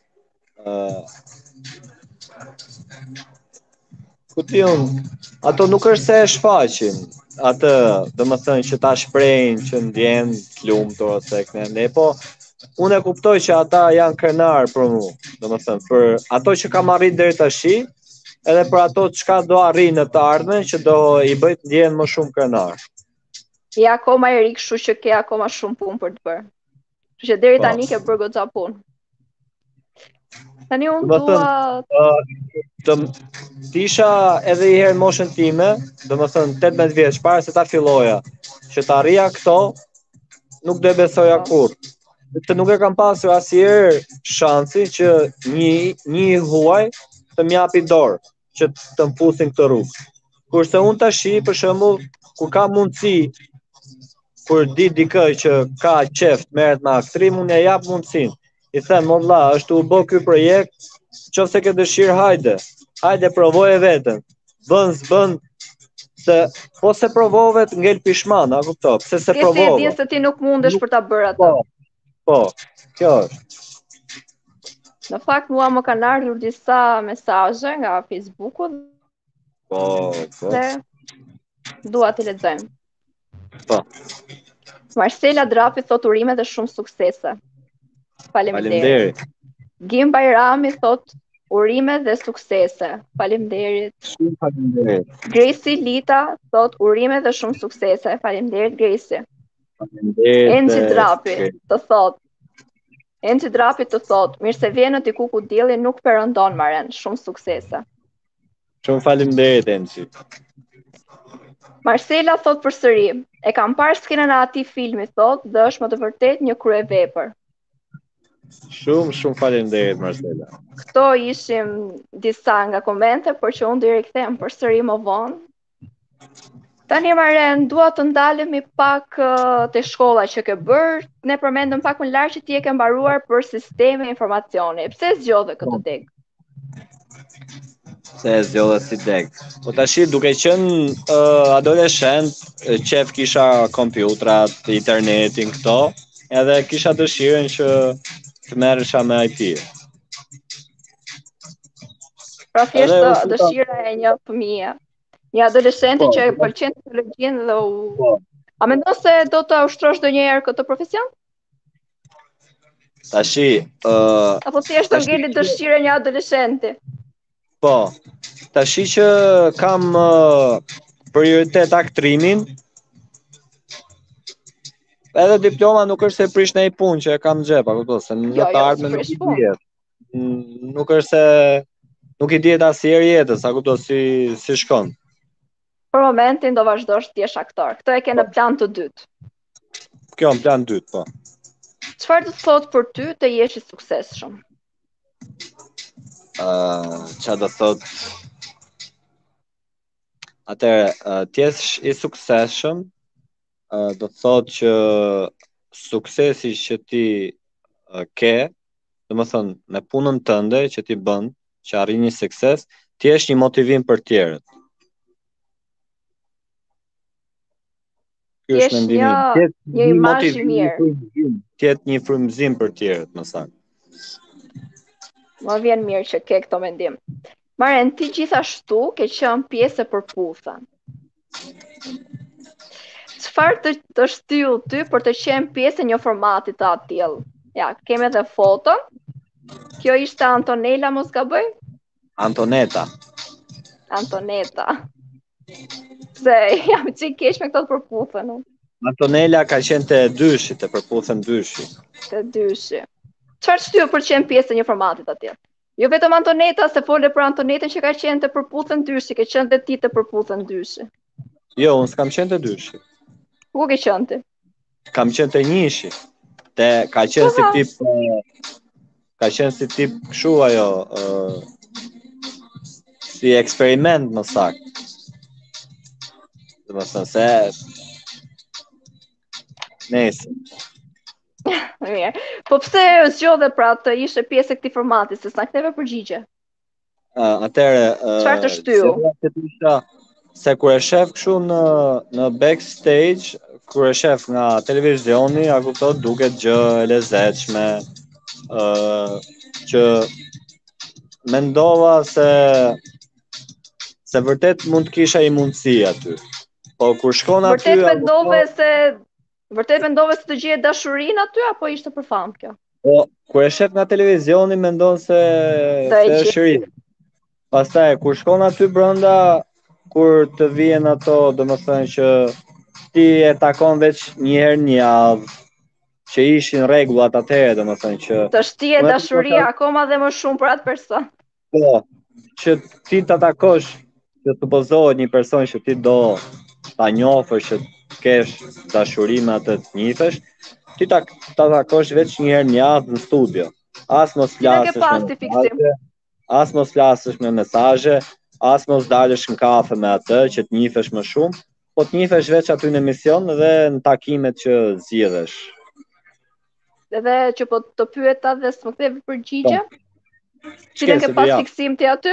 ato nuk është se e shfaqin atë, domethënë që ta shprehin që ndjen të lumtur ose ne, po unë e kuptoj që ata janë krenar për mua, domethënë për ato që kam arrit deri tash, edhe për ato çka do arrijë në të ardhmen që do i bëj të ndjehen më shumë krenar. Je akoma i ri, kështu që ke akoma shumë punë për të bërë. Kështu që deri tani ke bërë goxha punë. Tani unë Do të dua thënë, tisha edhe i herë në moshën time, do më thënë 18 vjeç, para se ta filloja, që ta rria këto, nuk do e besoja po. kur. Sepse nuk e kam pasur asnjëherë shansi që një huaj të m'japi dorë që të mfusin këtë rrugë. Kurse unë tashi, për shembull, kur kam mundësi, kur di dikë që ka qef të merret me aktrim, unë ja jap mundësinë. I them, o vlla, është u bë ky projekt, nëse ke dëshirë, hajde. Hajde provoje veten. Bën s'bën, se po se provove të ngel pishman, a kuptoj? Pse se Ke se e din provova? se ti nuk mundesh Nuk, për ta bërë atë. po, po. Kjo është. Në fakt mua më kanë ardhur disa mesazhe nga Facebooku Po, po. dhe dua t'i lexojmë. Po. Marcela Drapi thot urime dhe shumë suksese. Faleminderit. Faleminderit. Gim Bajrami thot urime dhe suksese. Faleminderit. Shumë faleminderit. Gracie Lita thot urime dhe shumë suksese. Faleminderit Gracie. Faleminderit. Enci Drapi të thot Enci Drapi të thot mirë se vjen ti kuku dielli nuk perëndon Maren. Shumë suksese. Shumë faleminderit Enci. Marcela thot përsëri, e kam parë skenën e atij filmi thot dhe është më të vërtet një kryevepër. Shumë faleminderit Marcela. Këto ishim disa nga komente, por që unë do i rikthem përsëri më vonë. Tani Maren, dua të ndalemi pak te shkolla që ke bërë. Ne përmendëm pak më lart që ti e ke mbaruar për sisteme informacioni. Pse zgjodhe këtë deg? Se e zgjodhe si deg. Po tashi duke qenë adoleshent, qef kisha kompjutrat, internetin këto, edhe kisha dëshirën që të merresha me IT. Pra thjesht dëshira e një fëmije, një adoleshenti që e pëlqen teknologjinë dhe A mendon se do të ushtrosh ndonjëherë këtë profesion? Tashi, apo thjesht të ngeli dëshirën një adoleshenti? Po. Tashi që kam prioritet aktrimin, edhe diploma nuk është se prish në i punë që e kam në xhep, apo se në të ardhmen nuk i dihet. Nuk është se nuk i dihet asnjëherë jetës, a kupton si shkon. Për momentin do vazhdosh të jesh aktor. Këtë e ke në plan të dytë. Kjo në plan dytë, po. Çfarë do të thotë për ty të jesh i suksesshëm? Çfarë do thotë? Atëherë, të jesh i suksesshëm do thotë që suksesi që ti ke, domethënë me punën tënde që ti bën, që arrin një sukses, ti jesh një motivim për tjerët. Ky është mendimi im. Një imazh i mirë. Të jetë një frymëzim për tjerët, më saktë. Më vjen mirë që ke këto mendim. Maren, ti gjithashtu ke qenë pjesë e përputhën. Çfarë të shtyll ty për të qenë pjesë e një formati të atill? Ja, kemi edhe foto. Kjo ishte Antonella, mos gaboj? Antoneta. Se jam çik keq me këto të përputhën. Antonella ka qenë te dyshi, te përputhën dyshi. Te dyshi. Çfarë shtyll për të qenë pjesë e një formati të atill? Jo vetëm Antoneta, se fole për Antonetën që ka qenë te përputhën dyshi, ke qenë dhe ti te përputhën dyshi. Jo, unë s'kam qenë te dyshi. Ku ke qenë ti? Kam qenë te njëshi. Ka qenë si tip kështu ajo, si eksperiment më saktë. Domethënë se nëse Mirë. Po pse zgjodhe pra të ishe pjesë e këtij formati, se s'na ktheve përgjigje? Atëre, çfarë të shtyll? Se kur e shef kështu në backstage, kur e shef nga televizioni, a kupton, duket gjë e lezetshme, që mendova se vërtet mund të kisha i mundësi aty. Po kur shkon aty, vërtet mendove se të gjeje dashurinë aty apo ishte për famë kjo? Po kur e shef nga televizioni mendon se është ri. Pastaj kur shkon aty brenda, kur të vjen ato, domethënë që ti e takon veç një herë në javë, që ishin rregullat atëherë, domethënë që të shtije dashuria akoma dhe më shumë për atë person. Po, që ti ta takosh, që supozohet një person që ti do ta njohësh, që kesh dashuri me atë të njifesh, ti ta takosh veç një herë në javë në studio. As mos flasësh me mesazhe, as mos dalësh në kafe me atë që të njifesh më shumë, po të njifesh veç aty në emision dhe në takimet që zgjidhesh. Edhe që po të pyeta dhe s'më ktheve përgjigje. Cilën ke pas fiksim ti aty?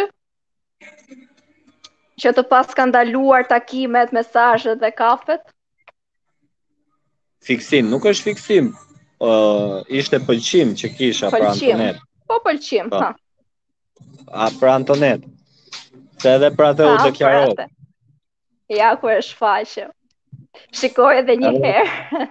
Që të pas ka ndaluar takimet, mesazhet dhe kafet? Fiksim, nuk është fiksim. Ishte pëlqim që kisha për Antonet. Po pëlqim, ha. A për Antonet. Se edhe për atë u deklarova. Ja ku e shfaqe. Shikoj edhe një herë.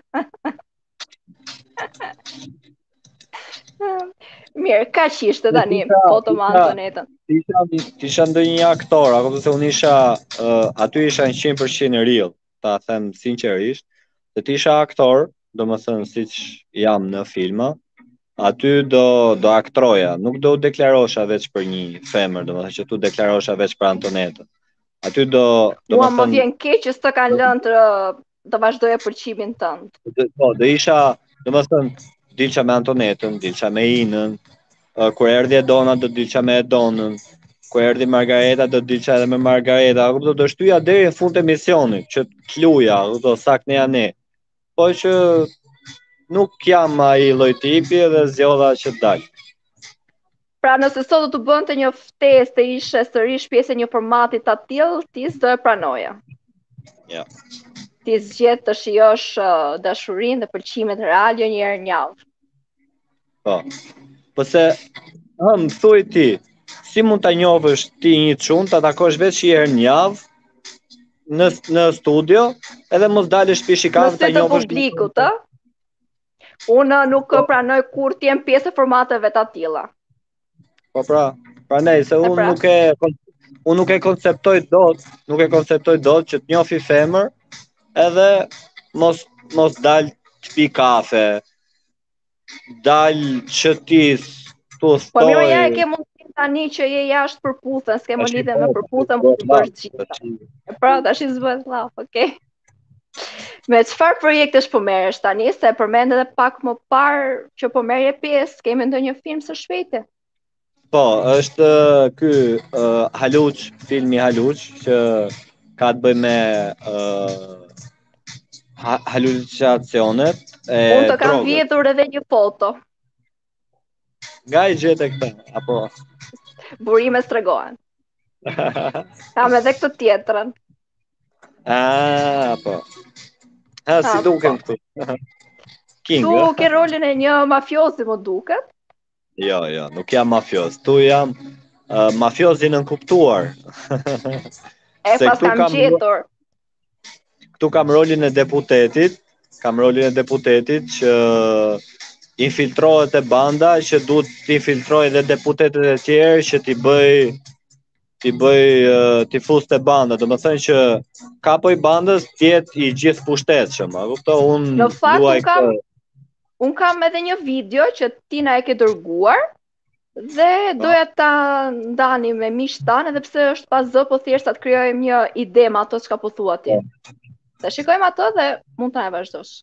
Mirë, ka që ishte tani foto me Antonetën. Tisha ndonjë aktor, ako se unë isha, aty isha 100% real, ta them sinqerisht, se tisha aktor, do më thënë siç jam në filma, aty do aktroja, nuk do deklarosha veç për një femër, do më thënë që tu deklarosha veç për Antonetën. Aty do mua më vjen keq që s'të kanë lënë të vazhdoje përqimin tënd. Po, do isha, do më thënë, dilqa me Antonetën, dilqa me Inën, kur erdhi Edona do dilqa me Edonën, kur erdhi Margareta do dilqa edhe me Margareta, do shtyja deri në fund të emisionit, që të luja, do sak në janë. Po që nuk jam ai lloj tipi dhe zgjodha që të dal. Pra nëse sot do të bënte një ftesë të ishe sërish pjesë e një formati të tillë, ti s'do e pranoja. Ja. Ti zgjedh të shijosh dashurinë dhe pëlqimet real jo një herë në javë. Po. Po se më thuj ti, si mund ta njohësh ti një çun, ta takosh veç një herë në javë në studio, edhe mos dalësh pishikave ta njohësh publikut, ë? Unë nuk pranoj kur të jem pjesë e formateve të tilla. Po pra, prandaj se unë nuk e konceptoj dot që të njohë femër, edhe mos dal të pi kafe, dal që ti tu stoj. Po mirë, ja e ke mundin tani që je jashtë përputhën, s'ke më lidhje me përputhën, po të bësh gjitha. Pra, tash s'bëhet llaf, okay. Me çfarë projektesh po merresh tani, se përmend edhe pak më parë që po merrje pjesë, kemi ndonjë film së shpejti? Po, është ky Haluç, filmi Haluç, që ka të bëjë me halucinacionet e unë të kam vjedhur edhe një foto. Nga i gjete këta, apo? Burime s'tregohen. Kam edhe këtë tjetrën. Po. Si duken këtu? King. Tu ke rolin e një mafiozi, më duket? Jo, nuk jam mafios. Tu jam mafiozi nënkuptuar. Pas kam gjetur. Këtu kam rolin e deputetit, që infiltrohet e banda, që duhet të infiltrojë edhe deputetet e tjerë që t'i fuste banda. Do më thënë që kapo i bandës tjetë i gjithë pushtetshëm. Në fakt, unë kam edhe një video që ti na e ke dërguar dhe doja ta ndani me miqtë tanë, edhe pse është pas zë, po thjesht ta të krijojmë një ide me ato çka po thua ti. Të shikojmë ato dhe mund ta e vazhdosh.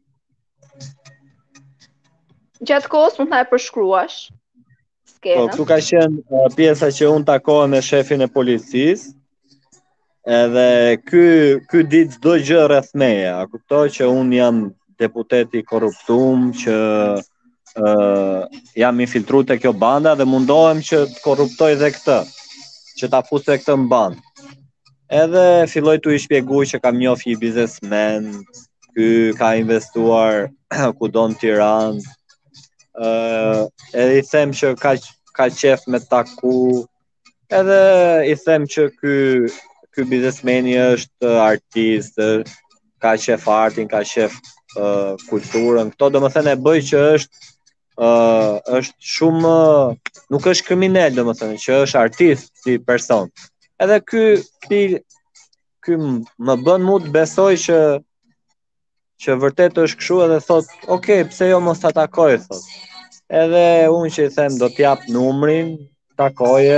Gjatë kohës mund ta e përshkruash skenën. Po, këtu ka qenë pjesa që unë takohem me shefin e policisë, edhe ky ditë çdo gjë rreth meje, a kuptoj që unë jam deputeti korruptum, që jam infiltruar te kjo banda dhe mundohem që të korruptoj edhe këtë, që ta fusë këtë në bandë. Edhe filloj t'u i shpjeguj që kam njoh një biznesmen, ky ka investuar kudo në Tiranë, edhe i them që ka qef me taku, edhe i them që ky biznesmeni është artist, ka qef artin, ka qef kulturën, këto do më thënë e bëj që është shumë, nuk është kriminal, do më thënë, që është artist si person. Edhe ky më bën mu të besoj që vërtet është kështu edhe thot, okay, pse jo mos ta takoj, thot. Edhe unë që i them do t'jap numrin, takoje,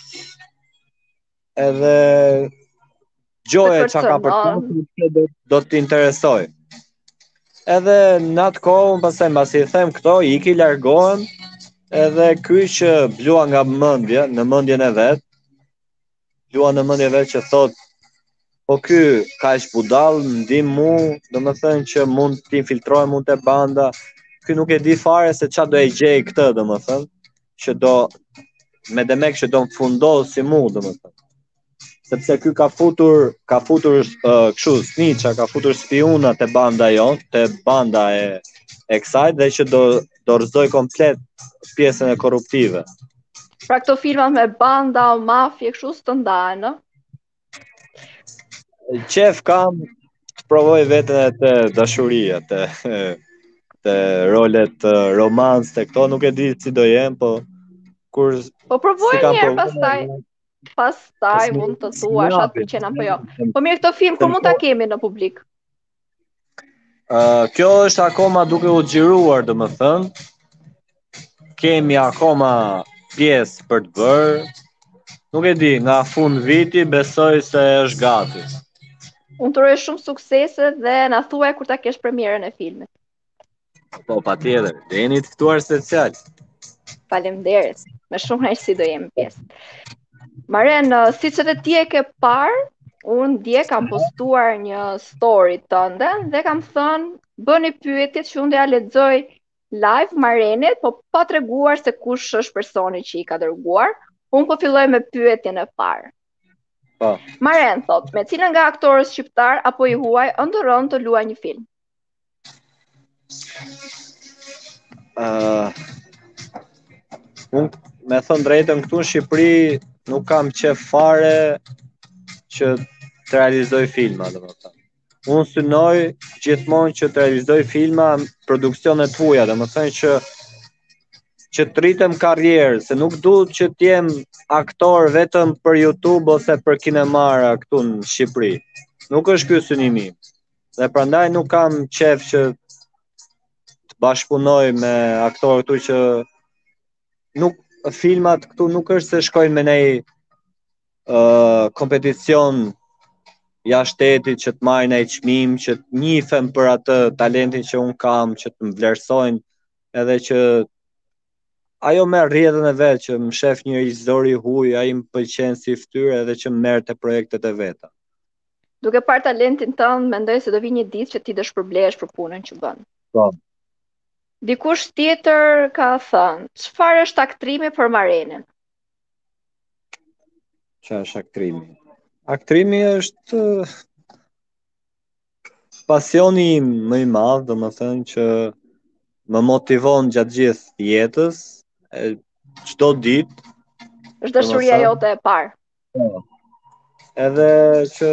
edhe gjoje që ka për të do t'interesoj. Edhe në atë kohë, unë pasaj mbasi i them këto, iki largohem, edhe ky që blua nga mendje, në mendjen e vet, blua në mendje vet që thot, po ky ka ish budall, ndim mu, domethënë që mund t'infiltrohem mund te banda. Ky nuk e di fare se ç'a do e gjej këtë, domethënë, që do me demek që do m'fundos si mu, domethënë. Sepse ky ka futur kështu snitcha, ka futur spiuna te banda te banda e kësaj dhe që do rrëzoj komplet pjesën e korruptive. Pra këto filma me banda o mafje kështu s'të ndahen, ë? Qef kam të provoj veten e të dashuria, të rolet romans, të këto, nuk e di si do jem, po kur po provoj si njerë, pastaj mund të thuash atë pëlqen apo jo. Po mirë, këto film ku mund ta kemi në publik? Kjo është akoma duke u xhiruar, domethënë. Kemi akoma pjesë për të bërë. Nuk e di, nga fund viti besoj se është gati. Unë të uroj shumë suksese dhe na thuaj kur ta kesh premierën e filmit. Po, patjetër, jeni të ftuar special. Faleminderit. Me shumë kënaqësi do jem pjesë. Maren, siç edhe ti e ke parë, unë dje kam postuar një story tënde dhe kam thënë bëni pyetjet që unë do ja lexoj live Marenit, po pa treguar se kush është personi që i ka dërguar. Unë po filloj me pyetjen e parë. Po. Maren thot, me cilën nga aktorët shqiptar apo i huaj ëndërron të luaj një film? Unë, me thënë drejtën, këtu në Shqipëri nuk kam qef fare që të realizoj filma, domethënë. Unë synoj gjithmonë që të realizoj filma produksionet huaja, domethënë që të rritem karrierë, se nuk duhet që t'jem aktor vetëm për YouTube ose për kinemara këtu në Shqipëri. Nuk është ky synimi im. Dhe prandaj nuk kam qef që të bashkëpunoj me aktorë këtu që filmat këtu nuk është se shkojnë me nej kompeticion jashtë shtetit që të marrin ai çmim, që të njihen për atë talentin që un kam, që të më vlerësojnë, edhe që ajo merr rrjedhën e vet, që më shef një regjisor i huaj, ai më pëlqen si fytyrë edhe që merr te projektet e veta. Duke parë talentin tënd, mendoj se do vi një ditë që ti do shpërblehesh për punën që bën. Po. Dikush tjetër ka thënë, çfarë është aktrimi për Marenin? Çfarë është aktrimi? Aktrimi është pasioni im më i madh, domethënë që më motivon gjatë gjithë jetës, çdo ditë. Është dashuria jote e parë. Po. Edhe që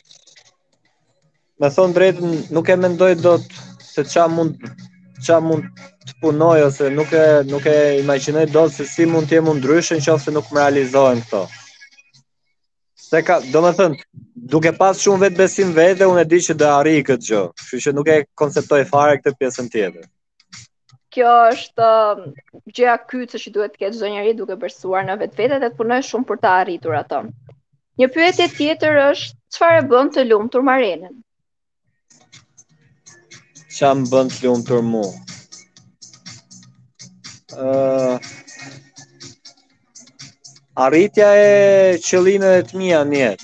me thonë drejtën, nuk e mendoj dot se ç'a mund të punoj, ose nuk e imagjinoj dot se si mund të jem ndryshe nëse nuk më realizohen këto. Se ka, domethënë, duke pas shumë vetë besim vete, unë e di që do arrij këtë gjë, kështu që nuk e konceptoj fare këtë pjesën tjetër. Kjo është gjëja kyçe që duhet të ketë çdo njeri duke besuar në vetvete dhe të punojë shumë për të arritur ato. Një pyetje tjetër është, çfarë bën të lumtur Marenin? Ç'a më bën të lumtur mu? Arritja e qëllimeve të mia në jetë.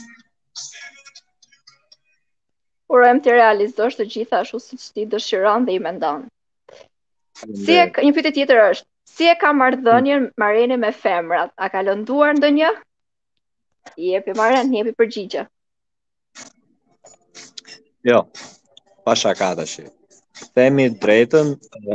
Urojmë të realizosh të gjitha ashtu siç ti dëshiron dhe i mendon. Një pyetje tjetër është, si e ka marrëdhënien Mareni me femrat? A ka lënduar ndonjë? Jepi Maren, jepi përgjigje. Jo, pa shaka tash. Themi drejtën,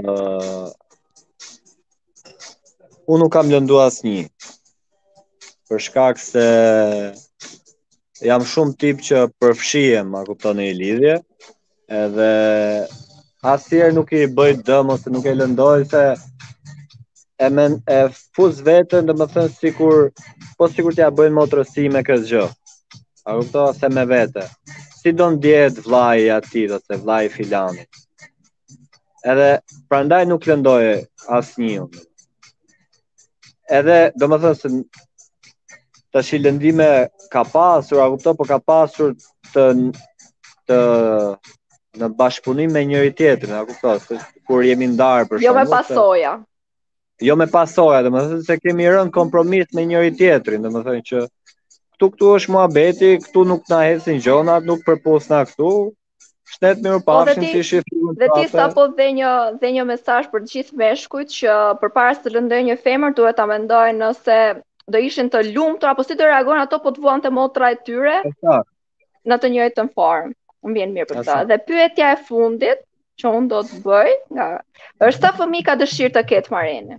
unë nuk kam lënduar asnjë. Për shkak se jam shumë tip që përfshihem, a kupton, në lidhje, edhe asnjëherë nuk i bëj dëm ose nuk e lëndoj, se e fuz veten, domethënë sikur t'ja bëjnë motrësi me këtë gjë. A kupton, se me vete. si do ndjehet vllai i atij ose vllai i filanit. Edhe prandaj nuk lëndoj asnjë. Edhe domethënë se tash i lëndime ka pasur, a kupton, po ka pasur të në bashkëpunim me njëri tjetrin, a kupton, kur jemi ndarë për Jo me shembull. pasoja. Jo me pasoja, domethënë se kemi rënë kompromis me njëri tjetrin, domethënë që këtu është muhabeti, këtu nuk na ecin gjonat, nuk përpusna këtu. Shtet mirë pafshim si shifruan. Dhe ti sapo dhe një mesazh për të gjithë meshkujt që përpara se të lëndojë një femër duhet ta mendojnë nëse do ishin të lumtur apo si do reagojnë ato po të vuante motra e tyre në të njëjtën formë. Më vjen mirë për këtë. Dhe pyetja e fundit që unë do të bëj, është sa fëmijë ka dëshirë të ketë Mareni?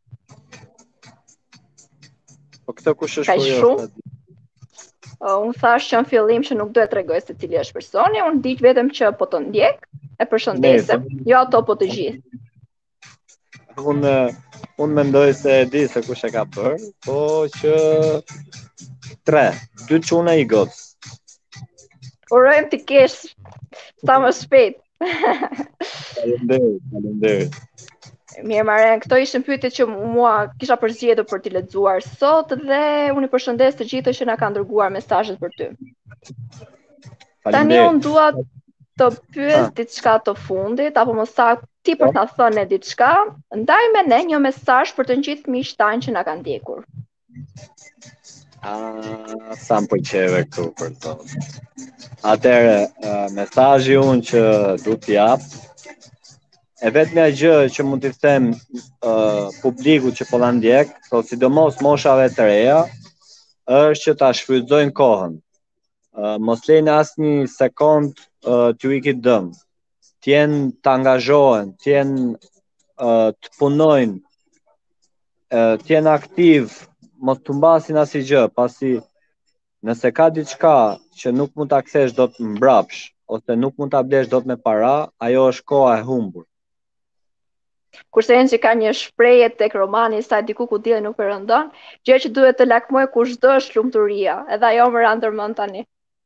Po këtë kush është kurioz? Unë thash që në fillim që nuk duhet tregoj se cili është personi, unë di vetëm që po të ndjek, e përshëndesem, jo ato po të gjithë. Unë mendoj se e di se kush e ka bërë, po që 2 çuna i gocë. Urojmë të kesh sa më shpejt. Faleminderit. Mirë Maren, këto ishin pyetjet që mua kisha përzgjedhur për t'i lexuar sot dhe unë i përshëndes të gjithë që na kanë dërguar mesazhet për ty. Tani unë dua të pyes diçka të fundit apo më saktë ti për ta thënë diçka, ndaj me ne një mesazh për të gjithë miqtë tanë që na kanë ndjekur. Sa më pëlqeve këtu për to. Atëherë, mesazhi unë që du t'i jap e vetmja gjë që mund t'i them publikut që po na ndjek, sidomos moshave të reja, është që ta shfrytëzojnë kohën. Mos lejnë asnjë sekond t'ju ikit dëm. Të angazhohen, të punojnë, t'jenë aktiv, mos të mbasin asnjë gjë, pasi nëse ka diçka që nuk mund ta kthesh dot mbrapsht ose nuk mund ta blesh dot me para, ajo është koha e humbur. Kurse Enxhi ka një shprehje tek romani i saj Diku ku dielli nuk perëndon, gjë që duhet të lakmoj kushdo është lumturia, edhe ajo më ra ndërmend tani.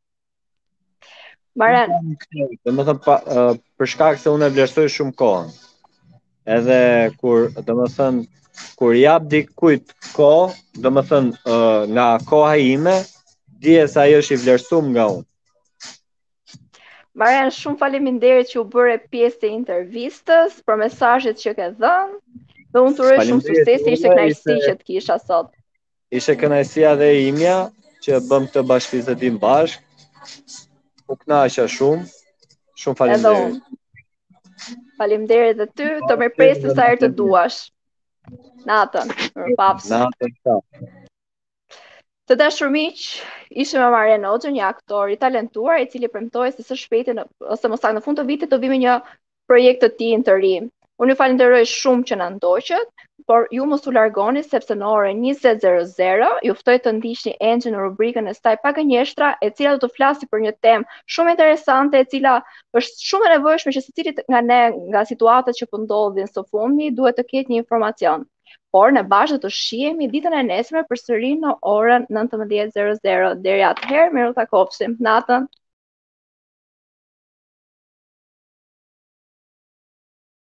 Maren, domethënë për shkak se unë e vlerësoj shumë kohën. Edhe kur jap dikujt kohë, domethënë nga koha ime, dije se ajo është i vlerësuar nga unë. Maren, shumë faleminderit që u bëre pjesë e intervistës, për mesazhet që ke dhënë, dhe unë të uroj shumë sukses, ishte kënaqësi që të kisha sot. Ishte kënaqësia dhe imja që bëm këtë bashkëbisedim bashkë. U kënaqa shumë. Shumë faleminderit. Faleminderit dhe ty, të mirpresim sa herë të duash. Natën, mirëpafshim. Natën. Të dashur miq, ishim me Maren Hoxhën, një aktor i talentuar i cili premtoi se së shpejti ose më saktë në fund të vitit do vi me një projekt të tij të ri. Unë ju falenderoj shumë që na ndoqët, por ju mos u largoni sepse në orën 20:00 ju ftoj të ndiqni Enxhin në rubrikën e saj Pagënjeshtra, e cila do të flasë për një temë shumë interesante, e cila është shumë e nevojshme që secilit nga ne, nga situatat që po ndodhin së fundmi, duhet të ketë një informacion. Por në bashkë të shihemi ditën e nesërme përsëri në orën 19:00. Deri atëherë, miru takofshim. Natën.